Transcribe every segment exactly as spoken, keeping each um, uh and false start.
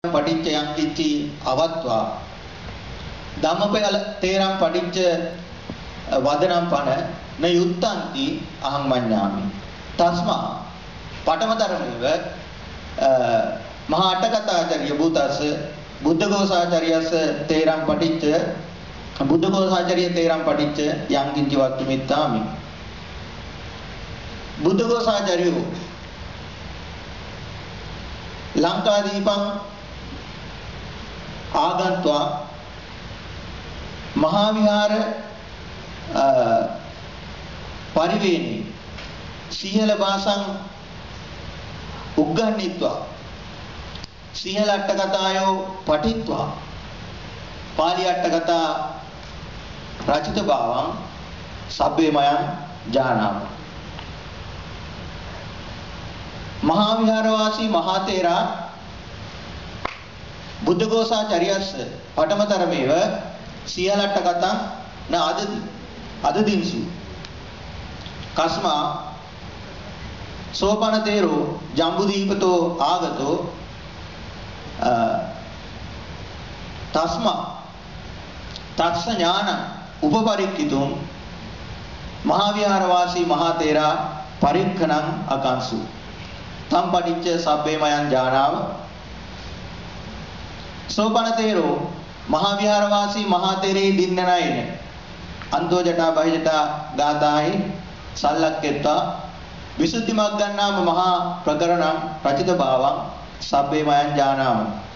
පටිච්ච යං කිච්චි අවත්වා ධම්මපල තේරං පටිච්ච වදනම් පන න යුත්තන්ති අහං මඤ්ඤාමි තස්මා පඨමතරමේව මහා අටකථාචාර්ය බුතස්ස බුද්ධඝෝසාචාර්යස්ස තේරං පටිච්ච බුද්ධඝෝසාචාර්ය තේරං පටිච්ච යං කිච්චි වත්තු මිත්තාමි බුද්ධඝෝසාචාර්යෝ ලංකාදීපං ආගන්තුවා මහා විහාර පරිවේණී සිහල භාසං උග්ගන්නිත්වා සිහල අට්ඨකථායෝ පඨිත්වා පාලි අට්ඨකථා රචිත භාවං සබ්බේ මයං ජානාම මහා විහාරවාසී මහා තේරා බුද්ධඝෝසාචාර්යස්ස පඨමතරමේව සියලට්ට කතං න අදදි අදදින්සු කස්මා සෝපන තේරෝ ජම්බුදීපතෝ ආගතෝ තස්මා තස්ස ඥාන උපපරික්ඛිතුම් මහා විහාරවාසී මහා තේරා පරික්ඛණං අකංසු තම් පටිච්ච සබ්බේ මයං ජානාව සෝපන තේරෝ මහා විහාරවාසී මහා තේරේ දින්නනයින අන්තෝ ජටා බහි ජටා ගාතාහි සල්ලක්කෙත්වා විසුද්ධි මග්ගන්නාම මහා ප්‍රකරණං රචිත භාවං සබ්බේ මයං ජානාම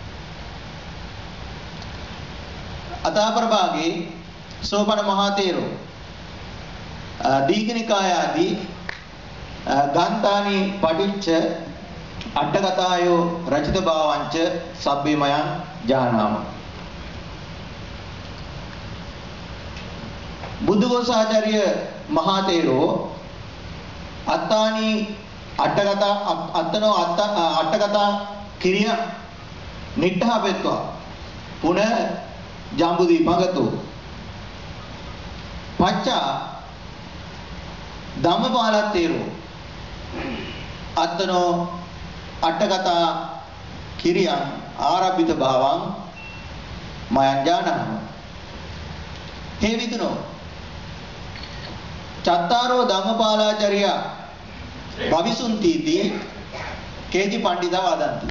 අතාපරභාගේ සෝපන මහා තේරෝ දීඝනිකාය ආදී ගාන්තානි පටිච්ච අට්ඨකථායෝ රචිත භාවංච සබ්බේ මයං ජානාම බුද්ධඝෝසාචාර්ය මහා තේරෝ අත්තානි අට්ඨකථා අත්තනෝ අත්ත අට්ඨකථා කිරිය නිට්ඨාපෙත්වා පුන ජම්බුදීපගතෝ පච්චා ධම්මපාල තේරෝ අත්තනෝ අට්ඨකථා කිරියං ආරබ්බිත භාවං මයං ජානාම හේ විදුනෝ චත්තාරෝ ධම්මපාලාචාර්ය භවිසුන්තිති කේජි පණ්ඩිතා වදන්ති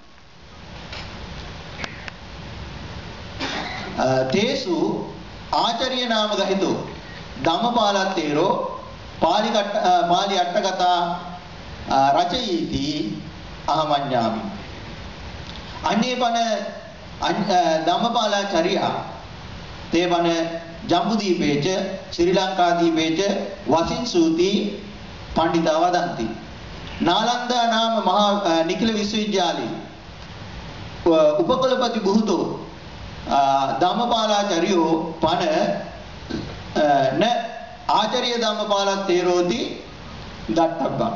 තේසු ආචාර්ය නාම ගහිතෝ ධම්මපාල තේරෝ පාලි පාලි අට්ඨකථා රචයීති අහමඤ්ඤාමි අනේපන ධම්මපාලාචාර්යා තේවන ජම්බුදීපේච ශ්‍රී ලංකාදීපේච වසින්සූති පණ්ඩිතා වදන්ති නාලන්දා නාම මහා නිඛිල විශ්වවිද්‍යාලේ උපකුලපති බුහුතෝ ධම්මපාලාචාර්යෝ පන න ආචාර්ය ධම්මපාල තේරෝති දත්තබ්බං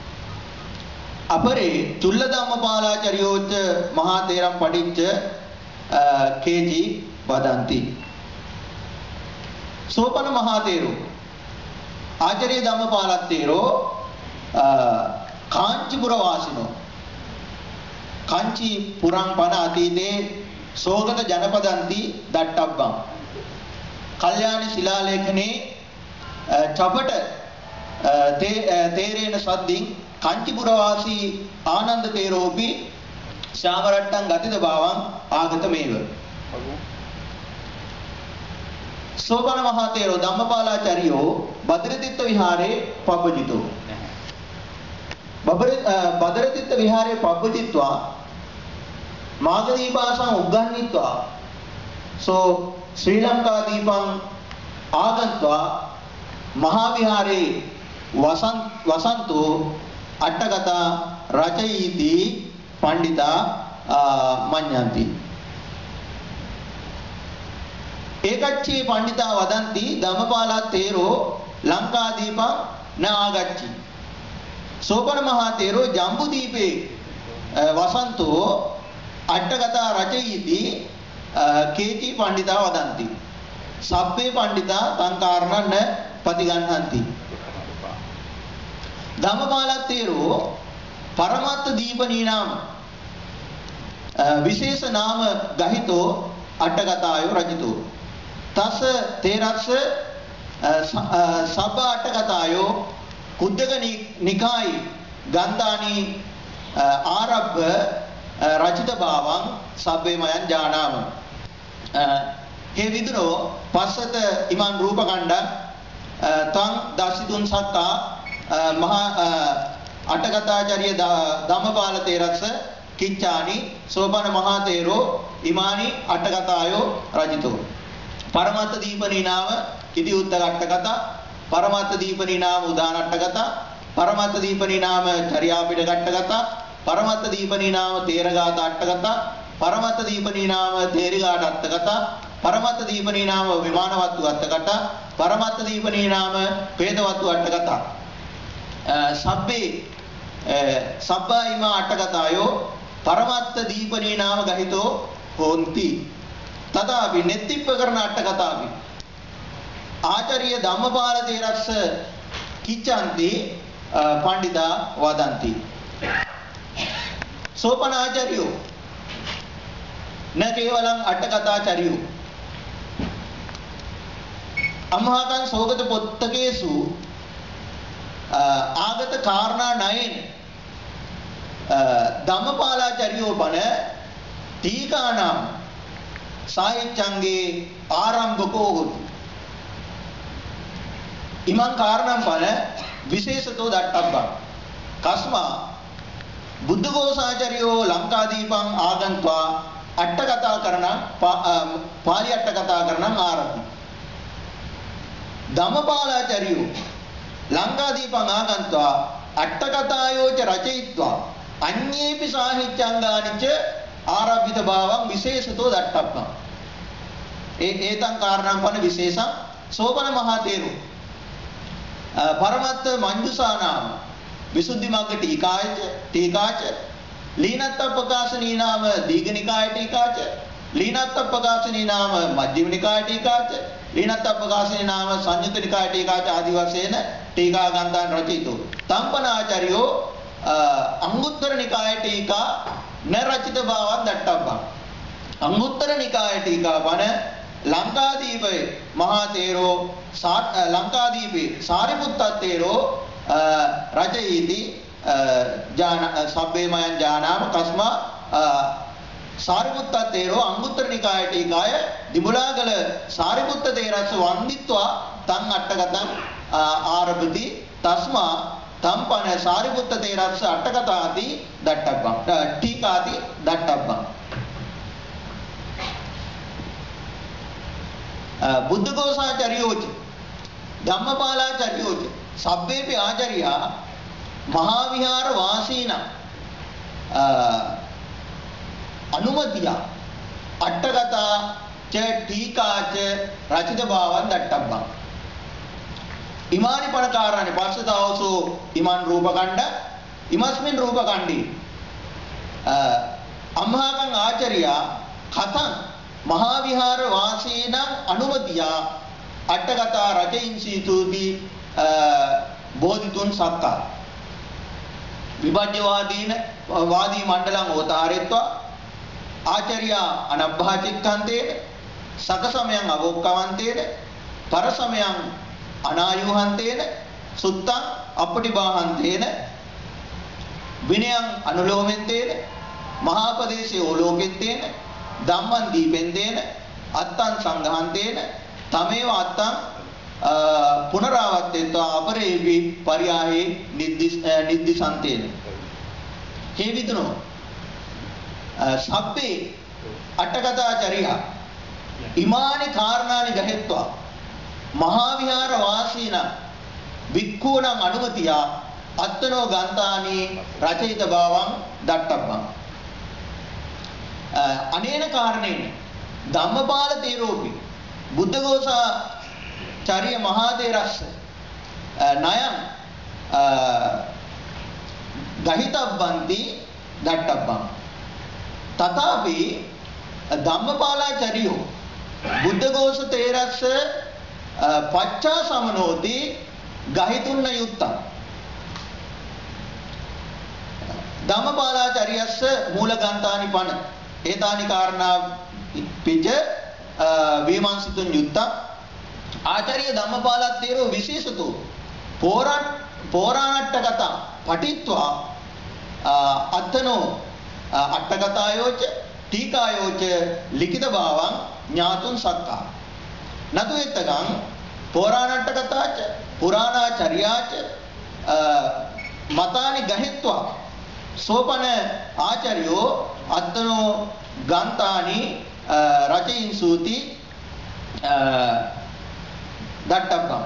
අපරේ චුල්ල ධම්මපාලාචාර්යෝච මහා තේරම් පටිච්ච කේජි වදන්ති සෝපන මහා තේරෝ ආචාර්ය ධම්මපාල තේරෝ කාංචිපුර වාසිනෝ කාංචි පුරං පන අතීතේ සෝගත ජනපදන්ති දත්තබ්බං කල්යාණ ශිලාලේඛනේ චපට තේරේන සද්දින් කාංචිපුර වාසී ආනන්ද තේරෝපි ශාමරට්ටං ගතිද භාවං ආගතමේව සෝපන මහා තේරෝ ධම්මපාලාචාර්යෝ බද්‍රතිත්ත විහාරේ පබ්බජිතෝ බද්‍රතිත්ත විහාරේ පබ්බජිත්වා මාගදී භාෂාව උග්ගන්නිත්වා සෝ ශ්‍රී ලංකා දීපං ආගන්ත්වා මහා විහාරේ වසන්ත වසන්තෝ අට්ඨකථා රචයීති පණ්ඩිතා මඤ්ඤන්ති ඒකච්චේ පණ්ඩිතා වදන්ති ධම්මපාල තේරෝ ලංකාදීපං න ආගච්චි සෝපන මහා තේරෝ ජම්බුදීපේ වසන්තෝ අට්ඨකථා රචයීති කේචි පණ්ඩිතා වදන්ති සබ්බේ පණ්ඩිතා සංකාරණ පතිගන්හන්ති ධම්මපාල තේරෝ පරමත්ත දීපනී නාම විශේෂ නාම ගහිතෝ අට්ඨකථායෝ රචිතෝ තස තේරස්ස සබ්බ අට්ඨකථායෝ කුද්දක නිකායි ගන්ධානි ආරබ්බ රචිත භාවං සබ්බේමයන් ජානාම හේ විදුනෝ පස්සත ඉමන් රූපකණ්ඩ තං දසිතුන් සත්තා මහා අටකථාචාර්ය ධම්මපාල තේරස්ස කිච්චානි සෝපන මහා තේරෝ ඉමානි අටකථායෝ රජිතෝ පරමත්ත දීපනී නාම කිති උත්තර අටකථා පරමත්ත දීපනී නාම උදාන අටකථා පරමත්ත දීපනී නාම චර්යාපිට අටකථා පරමත්ත දීපනී නාම තේරගාත අටකථා පරමත්ත දීපනී නාම තේරිගාට අටකථා පරමත්ත දීපනී නාම විමානවත්තු අටකථා පරමත්ත දීපනී නාම වේදවත්තු අටකථා සබ්බේ සබ්බායිමා අටකථායෝ පරමත්ත දීපනී නාම ගහිතෝ හොන්ති තදාපි නෙත්තිප්පකරණ අටකථාපි ආචාර්ය ධම්මපාල තේරස්ස කිච්ඡන්ති පණ්ඩිතා වදන්ති සෝපන ආචාර්යෝ න කේවලං අටකථාචාර්යෝ අමහාකං සෝගත පොත්තකේසු ආගත කාරණා නයන ධම්මපාලාචාර්යෝ බණ තීකානම් සාහිත්‍යංගේ ආරම්භකෝ හොති ඉමං කාරණම් බණ විශේෂතෝ දට්ඨබ්බං කස්මා බුද්ධඝෝසාචාර්යෝ ලංකාදීපං ආගන්त्वा අට්ඨකථා කරණ පාලි අට්ඨකථා කරණ ආරම්භි ධම්මපාලාචාර්යෝ ලංකාදීපං ආගන්त्वा අට්ඨකථායෝච රචయిत्वा අඤ්ඤේපි සාහිත්‍යංගානිච ආරම්භිත භාවං විශේෂතෝ දට්ඨබ්බං ඒ ඒතං කාරණං පන විශේෂං සෝපන මහා තේරෝ පරමත්ත මංජුසානාම විසුද්ධි මග්ග ටීකායච ටීකාච ලීනත්ත ප්‍රකාශනී නාම දීඝනිකාය ටීකාච ලීනත්ත ප්‍රකාශනී නාම මජ්ක්‍ධිම නිකාය ටීකාච ලීනත්ත ප්‍රකාශනී නාම සංයුත්ත නිකාය ටීකාච ආදි වශයෙන් ටීකා ගන්ධාන් රචිතෝ තම්පනාචාර්යෝ අංගුත්තර නිකාය ටීකා න රචිත භාවං දට්ඨබ්බං අංගුත්තර නිකාය ටීකා වන ලංකාදීපේ මහා තේරෝ ලංකාදීපේ සාරිපුත්ත තේරෝ රචයිති ජාන සබ්බේමයන් ජානාම කස්මා සාරිපුත්ත තේරෝ අංගුත්තර නිකාය ටීකාය දිමුලාගල සාරිපුත්ත තේරස්ස වන්දිත්වා තං අට්ඨකථං ආරභති තස්මා තම්පන සාරිපුත්ත තේරස්ස අට්ඨකථාති දට්ඨබ්බං ටීකාති දට්ඨබ්බං බුද්ධඝෝසාචාර්යෝච ධම්මපාලාචාර්යෝච සබ්බේපි ආචාර්යා මහා විහාර වාසීන අනුමතිය අට්ඨකථා ච ටීකාච රචිත භාවං දට්ඨබ්බං ඉමානි පණකාරානි පස්සතවසෝ ඉමන් රූපකණ්ඩ ඉමස්මින් රූපකණ්ඩී අම්හාකං ආචාර්යා කතං මහා විහාර වාසීන අනුමතිය අට්ඨකථා රචයින්සීතුති බෝධිතුන් සත්තා විභජ්‍යවාදීන වාදී මණ්ඩලං ඕතාරෙත්වා ආචාර්යා අනබ්භාචිත්තන්තේන සකසමයන් අගොක්කවන්තේන පරසමයන් අනායුහන්තේන සුත්තං අපටිභාහන්තේන විනයං අනුලෝමෙන්තේන මහාපදේශේ ඕලෝකෙත්තේන ධම්මං දීපෙන්තේන අත්තං සංඝහන්තේන තමේව අත්තං පුනරාවර්තෙත්වා අපරේවි පරියාහේ නිද්දිසන්තේන හේ විදුනෝ සබ්බේ අටකථාචාර්යා ඉමානි කාරණානි ගහෙත්වා මහා විහාර වාසීන වික්ඛූණං අනුමතිය අත්තනෝ ගන්තානි රචయిత භාවං දට්ඨබ්බං අනේන කාරණේන ධම්මපාල තේරෝපි බුද්ධඝෝසාචාර්ය මහා තේරස්ස නයං ගහිතබ්බන්ති දට්ඨබ්බං තථාපි ධම්මපාලාචාර්යෝ බුද්ධඝෝස තේරස්ස පච්චා සමනෝති ගහිතුන්න යුත්තං ධම්මපාලාචාර්යස්ස මූලගන්තානි පන ඒතානි කාරණා පිජ විමර්ශිතුන් යුක්ත ආචාර්ය ධම්මපාලත් තේරෝ විශේෂතෝ පෝරා පෝරාණට්ඨ කතා පටිත්වා අත්තනෝ අට්ඨකතායෝච ටීකායෝච ලිඛිත භාවං ඥාතුන් සක්කා නතු එත්තගං පෝරාණට්ඨ කතාච පුරාණාචර්යාච මතානි ගහෙත්වා සෝපන ආචාර්යෝ අත්තනෝ ගන්තානි රචයින් සූති දට්ඨබ්බං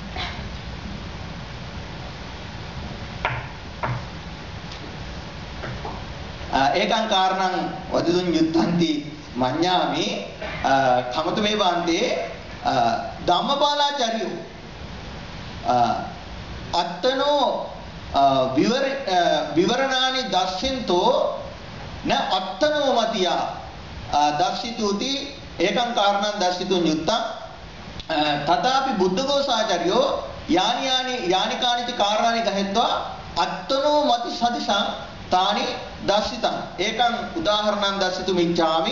ඒකං කාරණං වදිදුන් යුත්තන්ති මඤ්ඤාමි කමතු මේ බාන්තේ ධම්මපාලාචාර්යෝ අත්තනෝ විවර විවරණානි දස්සින්තෝ න අත්තනෝ මතියා දස්සිතුති ඒකං කාරණං දස්සිතුන් යුත්තං තථාපි බුද්ධඝෝසාචාර්යෝ යානි යානි යානි කානිච කාරණානි ගහෙත්වා අත්තනෝ මති සදිසං තානි දස්සිතං ඒකං උදාහරණං දස්සිතු මිච්ඡාමි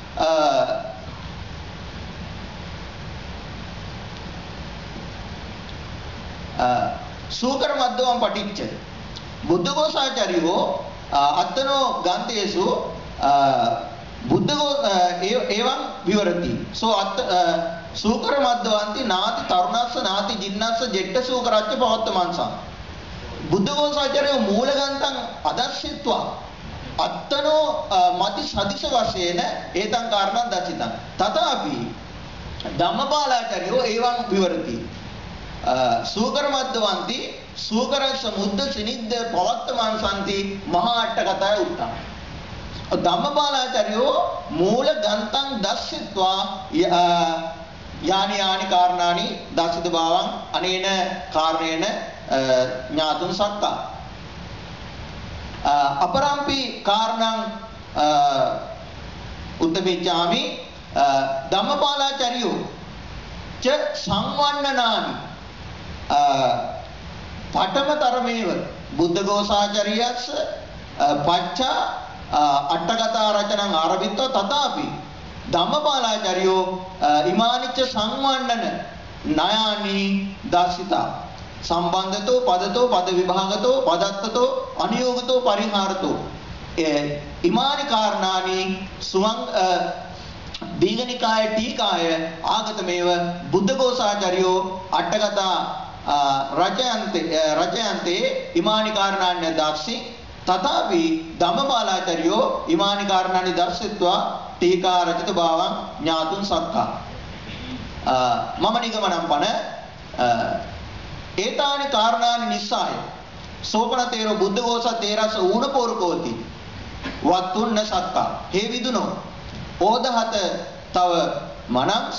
සූකර මද්දවම් පටිච්ච බුද්ධඝෝසාචාර්යෝ අත්තනෝ ගන්තේසු බුද්ධඝෝ එවං විවරති සෝ අත් සූකර මද්දවන්ති නාති තරුණස්ස නාති ජින්නස්ස ජෙට්ට සූකරච්ච පවත්තමංසං බුද්ධඝෝසාචාර්යෝ මූලගන්තං අදර්ශිත්වා අත්තනෝ මති සදිස වශයෙන් ඒතං කාරණං දසිතං තථාපි ධම්මපාලාචාර්යෝ එවං විවරති සූකර මද්දවන්ති සූකර සමුද්ද සිනිද්ද පවත්තමංසන්ති මහා අට්ඨකතාය උත්තම ධම්මපාලාචාර්යෝ මූලගන්තං දස්සිත්වා යානි යානි කාරණානි දසිත භාවං අනේන කාරණේන ඥාතුන් සක්කා අපරම්පි කාරණං උත්තමිච්ඡාමි ධම්මපාලාචාර්යෝ ච සංවන්නනානි පඨමතරමේව බුද්ධඝෝසාචාර්යස්ස පච්චා අට්ඨකතා රචනං ආරභිත්වා තථාපි ධම්මපාලාචාර්යෝ ඉමානිච්ච සංවන්නන නයානි දර්ශිතා සම්බන්ධතෝ පදතෝ පද විභාගතෝ පදත්තතෝ අනියෝගතෝ පරිහාරතෝ ඉමානි කාරණානි සුවං දීඝනිකාය ටීකාය ආගතමේව බුද්ධඝෝසාචාර්යෝ අට්ඨකතා රචයන්තේ රචයන්තේ ඉමානි කාරණාන්‍ය දර්ශි තථාපි ධම්මපාලාචාර්යෝ ඉමානි කාරණානි දර්ශිත්වා ටීකා රචිත භාවං ඥාතුන් සක්කා මම නිගමනම් පන ඒතානි කාරණානි නිස්සාය සෝපන තේරෝ බුද්ධඝෝස තේරස ඌණ පෝරකෝති වත්තුන්න සක්කා හේ විදුනෝ ඕදහත තව මනස්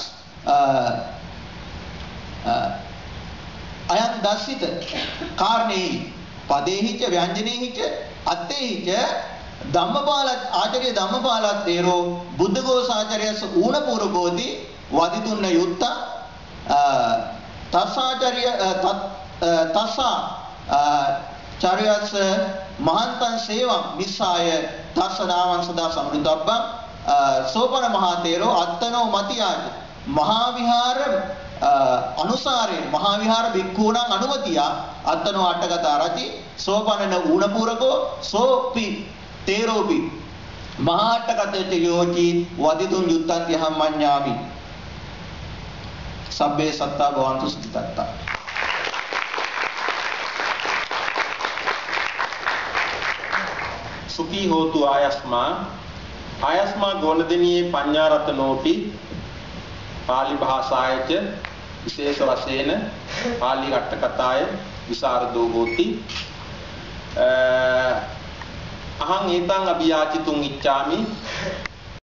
අයං දස්සිත කාරණේ පදේහිච ව්‍යංජනේහිච අත්තේහිච ධම්මපාල ආචාර්ය ධම්මපාලත් තේරෝ බුද්ධඝෝසාචාර්යස් ඌණ පෝරකෝති වදිතුන්න යුත්ත තස්සාචාර්ය තස්සා චාර්යස් මහන්තං සේවං නිස්සාය තස්සනාවං සදා සමෘතබ්බං සෝපන මහා තේරෝ අත්තනෝ මතියාච මහා විහාර අනුසාරේ මහා විහාර භික්ඛූණං අනුමතිය අත්තනෝ අට්ඨකතා රචි සෝපනන ඌණපූරකෝ සෝපි තේරෝපි මහා අට්ඨකතේ යෝචි වදිතුන් යුත්තන්ති අහම් මඤ්ඤාමි සබ්බේ සත්තා භවන්තු සුඛිතත්තා සුඛී හෝතු ආයස්මා ආයස්මා ගෝණදෙනියේ පඤ්ඤාරතනෝපි පාලි භාෂායච විශේෂ වශයෙන් පාලි අට්ඨකතාය විසරදෝ ගෝති අහං ඒතං අභියාචිතුං ඉච්ඡාමි